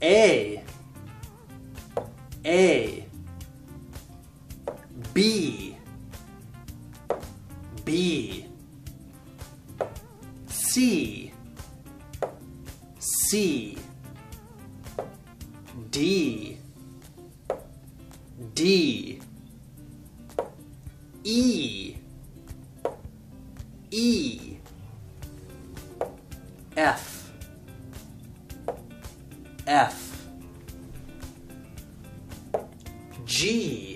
A, B, B, C, C, D, D, E, E, F, F, G,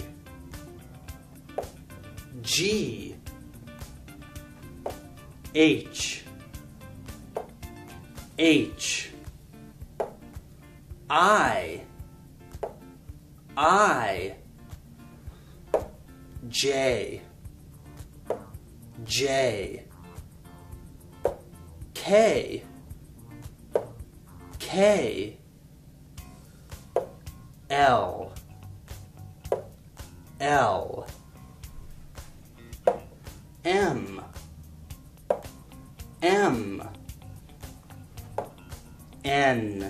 G, H, H, I, J, J, K, K, L, L, M, M, N,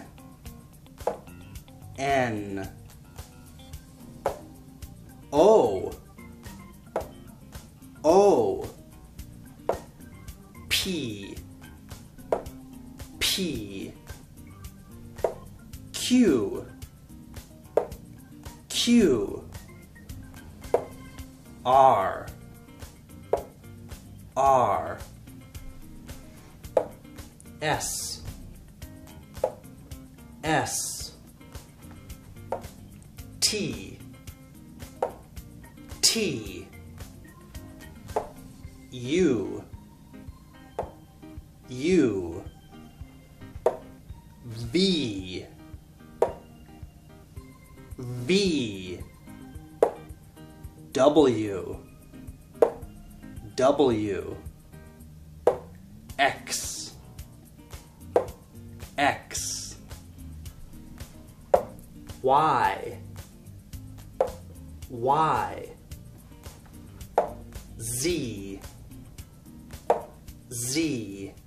N, O, O, P, P, Q, Q, R, R, S, S, T, T, U, U, V, V, W, W, X, X, Y, Y, Z, Z,